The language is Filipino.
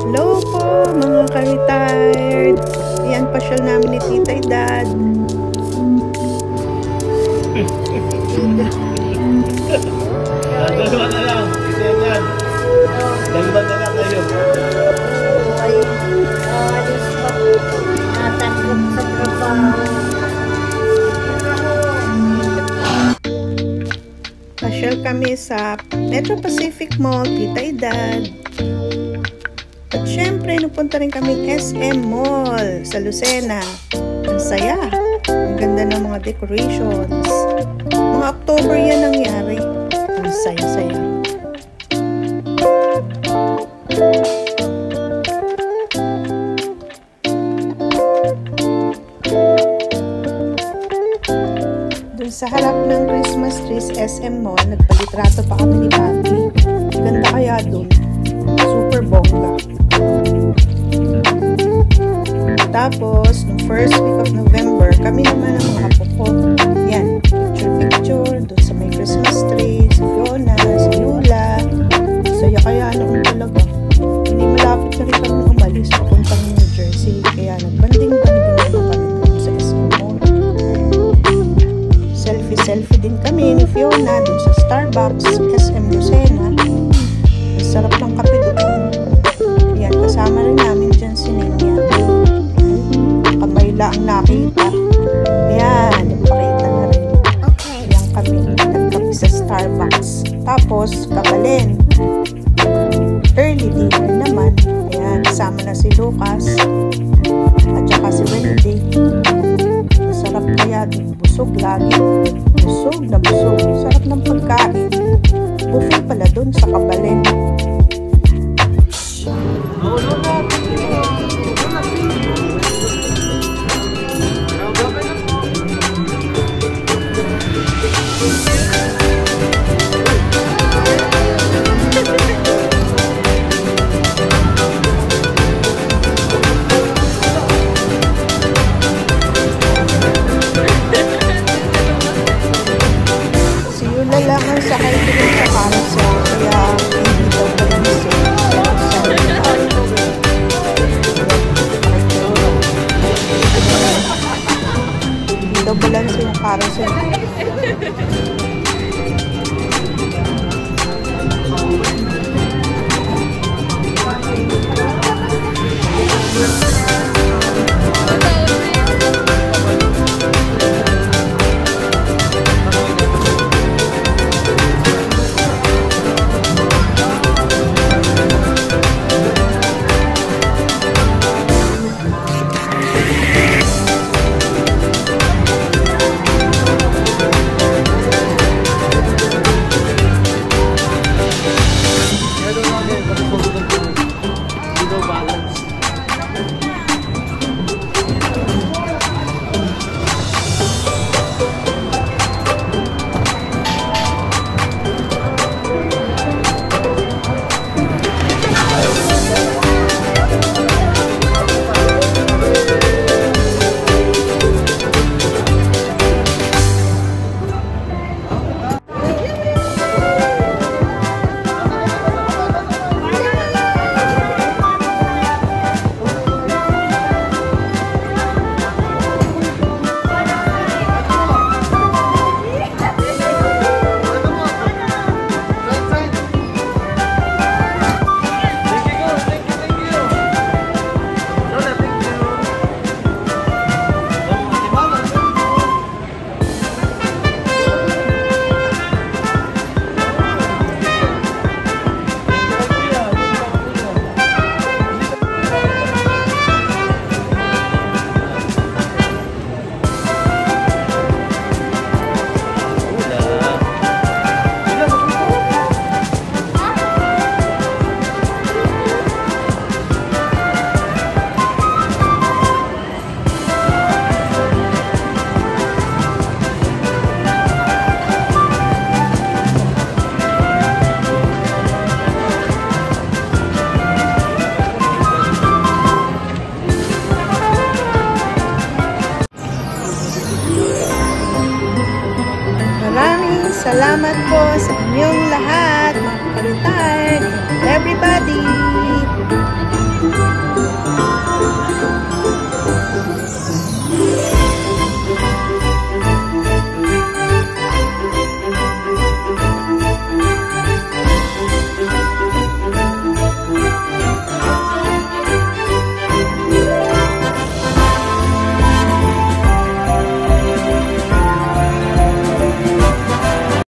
Hello po mga ka-retired. Ayan, pasyal namin ni Tita Edad. Dalawa na lang. Isa yan. Dalawa na lang kayo. Ay, alis pa. Natatlog sa trabaho. Pasyal kami sa Metro Pacific Mall, Tita Edad. At syempre, napunta rin kami SM Mall sa Lucena. Ang saya. Ang ganda ng mga decorations. Mga October yan nangyari. Ang saya-saya. Doon sa harap ng Christmas trees SM Mall, nagpalitrato pa kami ni Papi. Ganda kaya doon. Super bongga. Tapos, nung first week of November, kami naman ang mga apo ko. Yan, picture-picture, doon sa may Christmas tree, si Fiona, si Yula. Saya kaya noon talaga. Hindi malapit na rin kami umalis papuntang New Jersey. Kaya nagbanding-banding naman kami doon sa SM Mall. Selfie-selfie din kami ni Fiona doon sa Starbucks, SM Lucena. Ang sarap ng kape doon. Yan, kasama rin namin dyan si Nenya. Kamay lang nakita. Ayan, ipakita na rin. Okay. Yan kami, nagkape sa Starbucks. Tapos, kabalin. Early dinner naman. Ayan, kasama na si Lucas. At saka si Wendy. Masarap kaya din. Busog lagi. Busog na busog. Sarap ng pagkain. Buffet pala dun sa kabalin.